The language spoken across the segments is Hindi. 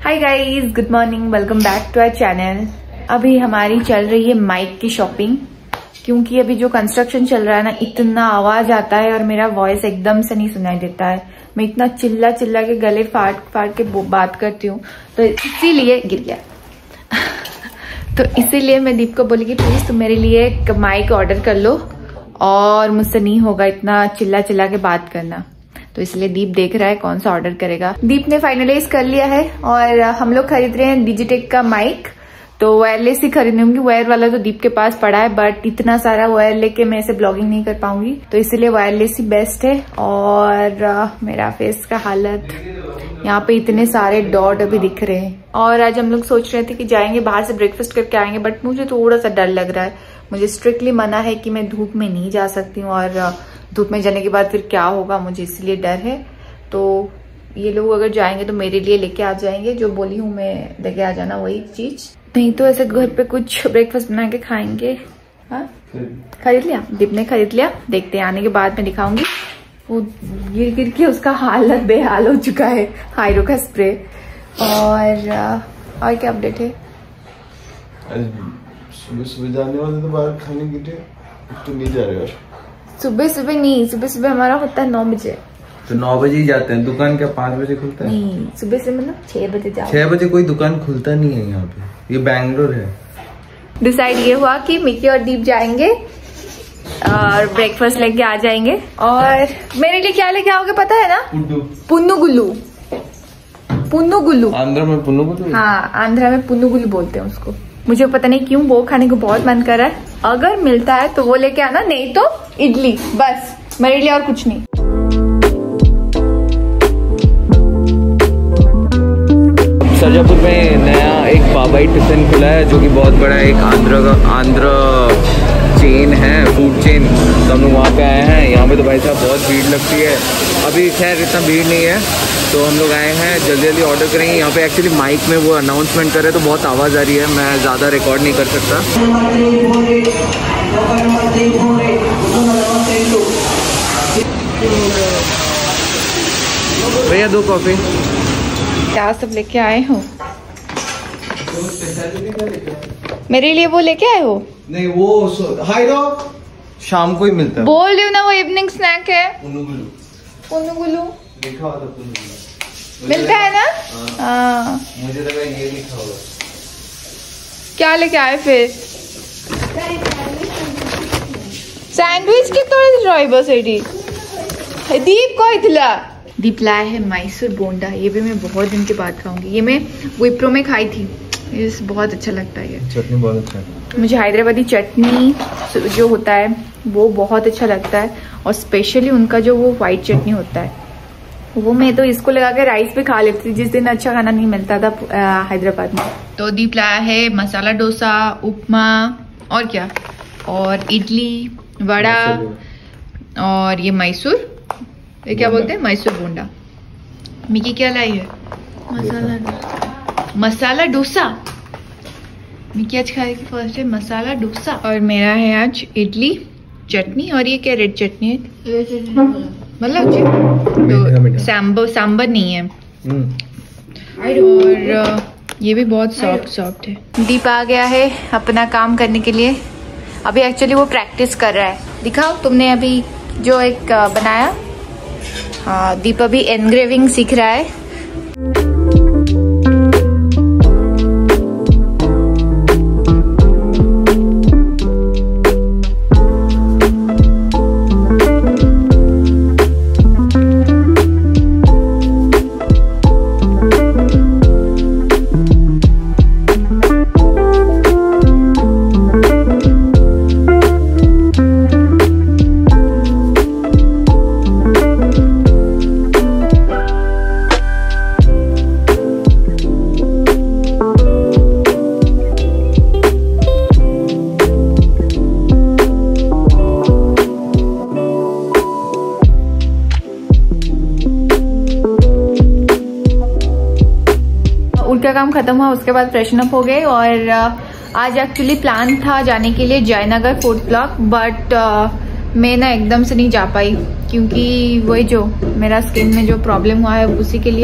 Hi guys, good morning, welcome back to our channel. अभी हमारी चल रही है माइक की शॉपिंग, क्योंकि अभी जो कंस्ट्रक्शन चल रहा है ना, इतना आवाज आता है और मेरा वॉइस एकदम से नहीं सुनाई देता है। मैं इतना चिल्ला चिल्ला के गले फाड़ के बात करती हूँ, तो इसीलिए गिर गया तो इसीलिए मैं दीप को बोली कि प्लीज तुम मेरे लिए एक माइक ऑर्डर कर लो, और मुझसे नहीं होगा इतना चिल्ला चिल्ला के बात करना। तो इसलिए दीप देख रहा है कौन सा ऑर्डर करेगा। दीप ने फाइनलाइज कर लिया है और हम लोग खरीद रहे हैं डिजिटेक का माइक। तो वायरलेस ही खरीदने होंगी, वायर वाला तो दीप के पास पड़ा है, बट इतना सारा वायर लेके मैं ऐसे ब्लॉगिंग नहीं कर पाऊंगी, तो इसीलिए वायरलेस ही बेस्ट है। और मेरा फेस का हालत, यहाँ पे इतने सारे डॉट अभी दिख रहे हैं। और आज हम लोग सोच रहे थे कि जाएंगे बाहर से ब्रेकफास्ट करके आएंगे, बट मुझे थोड़ा सा डर लग रहा है। मुझे स्ट्रिक्टली मना है कि मैं धूप में नहीं जा सकती हूँ, और धूप में जाने के बाद फिर क्या होगा मुझे इसलिए डर है। तो ये लोग अगर जाएंगे तो मेरे लिए लेके आ जाएंगे, जो बोली हूँ मैं लेके आ जाना वही चीज, नहीं तो ऐसे घर पे कुछ ब्रेकफास्ट बना के खाएंगे। हाँ खरीद लिया, दीप ने खरीद लिया, देखते हैं आने के बाद मैं दिखाऊंगी। वो गिर गिर के उसका हालत बेहाल हो चुका है, हाइरो का स्प्रे। और क्या अपडेट है? सुबह सुबह जाने वाले तो बाहर खाने के लिए, तो नहीं जा रहे? सुबह सुबह नहीं, सुबह सुबह हमारा होता है 9 बजे। तो 9 बजे ही जाते हैं। दुकान क्या 5 बजे खुलता है? नहीं, सुबह से मतलब 6 बजे जाओ। 6 बजे कोई दुकान खुलता नहीं है यहाँ पे, ये बैंगलोर है। डिसाइड ये हुआ कि मिकी और दीप जाएंगे और ब्रेकफास्ट लेके आ जाएंगे। और मेरे लिए क्या लेके आओगे पता है ना? पुन्नू गुल्लू। पुन्नू गुल्लू आंध्रा में पुन्नू गुल्लू? हाँ, आंध्रा में पुन्नू गुल्लू बोलते हैं उसको। मुझे पता नहीं क्यों वो खाने को बहुत मन कर रहा है। अगर मिलता है तो वो लेके आना, नहीं तो इडली, बस मेरे लिए और कुछ नहीं। सरजापुर में नया एक बाबाई टिफिन खुला है, जो कि बहुत बड़ा एक आंध्र चेन है, फूड चेन। तो हम लोग वहाँ पे आए हैं। यहाँ पे तो भाई साहब बहुत भीड़ लगती है, अभी खैर इतना भीड़ नहीं है। तो हम लोग आए हैं, जल्दी जल्दी ऑर्डर करेंगे। यहाँ पे एक्चुअली माइक में वो अनाउंसमेंट कर रहे, तो बहुत आवाज़ आ रही है, मैं ज़्यादा रिकॉर्ड नहीं कर सकता। भैया 2 कॉफ़ी। क्या सब लेके आए हो? मेरे लिए वो लेके आए हो? नहीं, वो हाइरो शाम को ही मिलता है। बोल रही हूँ ना, वो इवनिंग स्नैक है। पुन्नू गुल्लू। पुन्नू गुल्लू लिखा हुआ था, पुन्नू गुल्लू मिलता है ना? हाँ, मुझे लगा ये लिखा होगा। क्या लेके आए फिर? सैंडविच के थोड़े ड्राइवर सेडी दीप को इतला दीप लाया है मैसूर बोंडा। ये भी मैं बहुत दिन के बाद खाऊंगी। ये मैं विप्रो में खाई थी, ये बहुत अच्छा लगता है। ये चटनी बहुत अच्छा है। मुझे हैदराबादी चटनी जो होता है वो बहुत अच्छा लगता है, और स्पेशली उनका जो वो व्हाइट चटनी होता है, वो मैं तो इसको लगा के राइस पे खा लेती थी जिस दिन अच्छा खाना नहीं मिलता था हैदराबाद में। तो दीप लाया है मसाला डोसा, उपमा, और क्या, और इडली, वड़ा, और ये मैसूर, ये क्या बोलते हैं, मैसूर बोंडा। मिकी क्या लाई है? मसाला डोसा। मिकी आज खाएगी फर्स्ट है मसाला डोसा। और मेरा है आज इडली, चटनी, और ये क्या रेड चटनी है, मतलब तो सांबर नहीं है। और ये भी बहुत सॉफ्ट है। दीप आ गया है अपना काम करने के लिए। अभी एक्चुअली वो प्रैक्टिस कर रहा है। दिखाओ तुमने अभी जो एक बनाया। हाँ, दीप अभी एनग्रेविंग सीख रहा है। उनका काम खत्म हुआ, उसके बाद फ्रेशन अप हो गए। और आज एक्चुअली प्लान था जाने के लिए जयनगर 4th ब्लॉक, बट मैं ना एकदम से नहीं जा पाई, क्योंकि वही जो मेरा स्किन में जो प्रॉब्लम हुआ है उसी के लिए।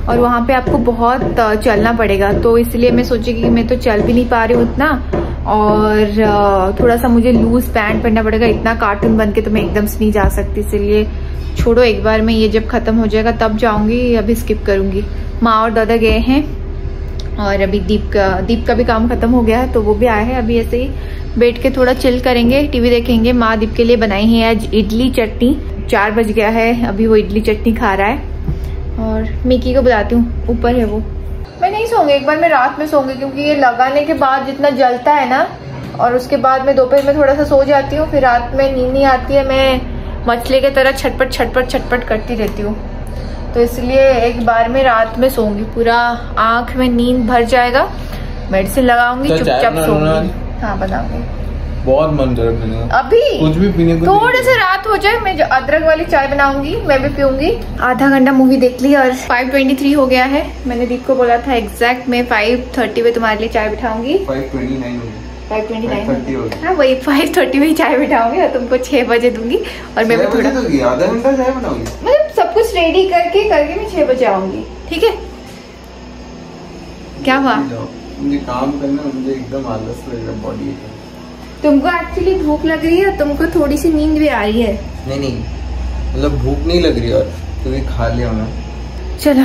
और वहाँ पे आपको बहुत चलना पड़ेगा, तो इसलिए मैं सोची कि मैं तो चल भी नहीं पा रही हूँ उतना, और थोड़ा सा मुझे लूज पैंट पहनना पड़ेगा। इतना कार्टून बन के तो मैं एकदम से नहीं जा सकती, इसलिए छोड़ो, एक बार मैं ये जब खत्म हो जाएगा तब जाऊंगी, अभी स्किप करूंगी। माँ और दादा गए हैं और अभी दीप का भी काम खत्म हो गया है, तो वो भी आए हैं। अभी ऐसे ही बैठ के थोड़ा चिल करेंगे, टीवी देखेंगे। माँ दीप के लिए बनाई है आज इडली चटनी। 4 बज गया है, अभी वो इडली चटनी खा रहा है। और मिकी को बुलाती हूँ, ऊपर है वो। मैं नहीं सोऊंगी, एक बार मैं रात में सोऊंगी, क्योंकि ये लगाने के बाद जितना जलता है ना, और उसके बाद मैं दोपहर में थोड़ा सा सो जाती हूँ, फिर रात में नींद नहीं आती है, मैं मछली की तरह छटपट छटपट छटपट करती रहती हूँ। तो इसलिए एक बार में रात में सोऊंगी, पूरा आंख में नींद भर जाएगा, मेडिसिन लगाऊंगी, चुपचाप सोऊंगी। हाँ बनाऊंगी, बहुत मन कर रहा है अभी कुछ भी पीने को। थोड़े से रात हो जाए, मैं अदरक वाली चाय बनाऊंगी, मैं भी पीऊंगी। आधा घंटा मूवी देख ली और 5:23 हो गया है। मैंने दीप को बोला था एग्जैक्ट मैं 5:30 में तुम्हारे लिए चाय बिठाऊंगी। 5:29 हाँ वही 5:30 में चाय बिठाऊंगी और तुमको 6 बजे दूंगी। और मैं भी थोड़ा आधा घंटा चाय बनाऊंगी, मतलब सब कुछ रेडी करके मैं 6 बजे आऊंगी, ठीक है? क्या हुआ? मुझे काम करना, मुझे एकदम आलस लग रहा है बॉडी। तुमको एक्चुअली भूख लग रही है, तुमको थोड़ी सी नींद भी आ रही है। नहीं मतलब भूख नहीं लग रही, और क्योंकि खा लिया मैं। चलो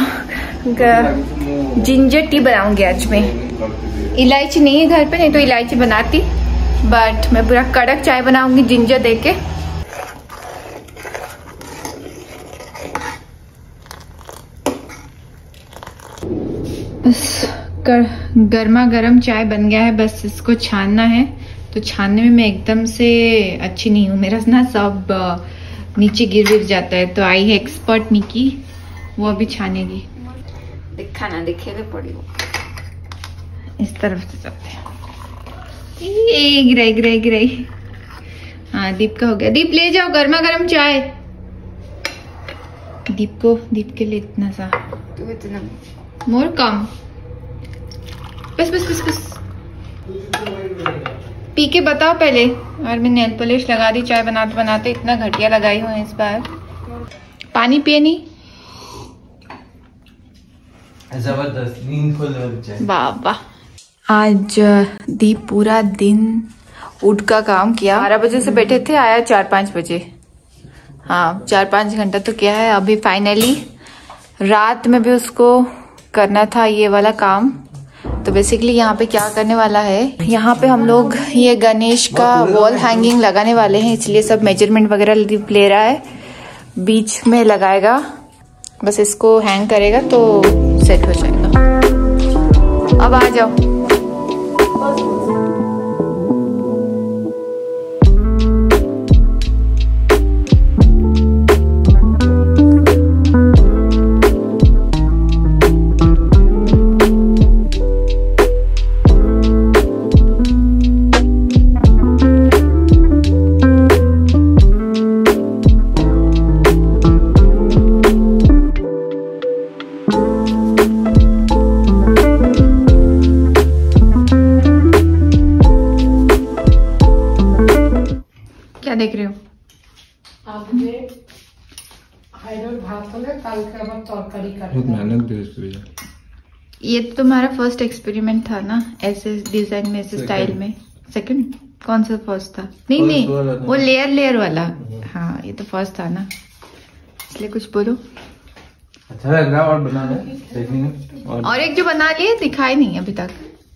जिंजर टी बनाऊंगी आज मैं। इलायची नहीं है घर पे, नहीं तो इलायची बनाती, बट मैं पूरा कड़क चाय बनाऊंगी जिंजर देके। बस गर्मा गर्म चाय बन गया है, बस इसको छानना है। तो छानने में मैं एकदम से अच्छी नहीं हूँ, मेरा ना सब नीचे गिर जाता है। तो आई है एक्सपर्ट मिकी, वो अभी छानेगी। दिखा ना दिखे तो पड़ी वो, इस तरफ से चलते हैं। गिराई। हाँ दीप का हो गया। दीप ले जाओ गर्मा गर्म चाय। दीप के लिए इतना सा, तो इतना मोर कम, बस पी के बताओ पहले। और मैं नेल पॉलिश लगा दी चाय बनाते बनाते, इतना घटिया लगाई हूँ इस बार। पानी पिए नहीं, जबरदस्त नींद खुल। वाह। आज दीप पूरा दिन उठ का काम किया। 12 बजे से बैठे थे, आया 4-5 बजे। हाँ 4-5 घंटा तो किया है। अभी फाइनली रात में भी उसको करना था ये वाला काम। तो बेसिकली यहाँ पे क्या करने वाला है, यहाँ पे हम लोग ये गणेश का वॉल हैंगिंग लगाने वाले हैं, इसलिए सब मेजरमेंट वगैरह ले रहा है। बीच में लगाएगा, बस इसको हैंग करेगा तो सेट हो जाएगा। अब आ जाओ। क्या देख रहे हो? ये तो तुम्हारा फर्स्ट एक्सपेरिमेंट था ना, ऐसे डिजाइन में, ऐसे स्टाइल में। सेकंड कौन सा फर्स्ट था? नहीं वो लेयर वाला। हाँ ये तो फर्स्ट था ना, इसलिए कुछ बोलो। अच्छा लग रहा है, और बना दो देखने में। और एक जो बना लिए दिखाई नहीं अभी तक।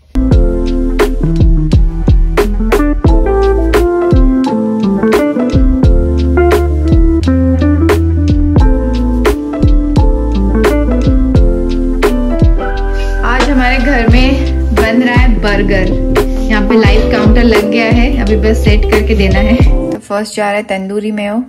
घर में बन रहा है बर्गर। यहाँ पे लाइव काउंटर लग गया है, अभी बस सेट करके देना है। तो फर्स्ट जा रहा है तंदूरी में हो।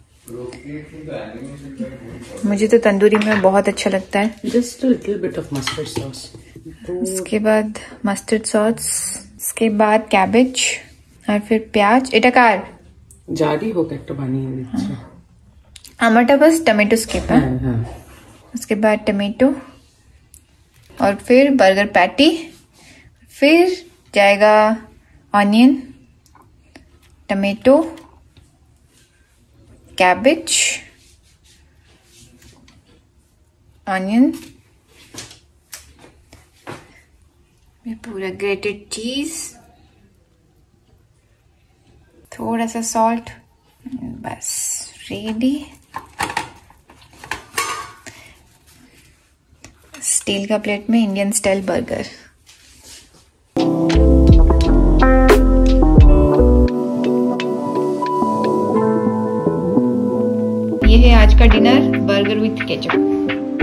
मुझे तो तंदूरी में बहुत अच्छा लगता है। Just a little bit of mustard sauce. उसके बाद मस्टर्ड सॉस, उसके बाद कैबेज और फिर प्याज। एटाकार जारी हो कैक्टा बानी है। आमाटा बस टमेटो स्किप है। उसके बाद टमेटो और फिर बर्गर पैटी, फिर जाएगा ऑनियन, टमेटो, कैबेज, ऑनियन, ये पूरा ग्रेटेड चीज, थोड़ा सा सॉल्ट, बस रेडी। स्टील का प्लेट में इंडियन स्टाइल बर्गर। ये है आज का डिनर, बर्गर विथ केचप।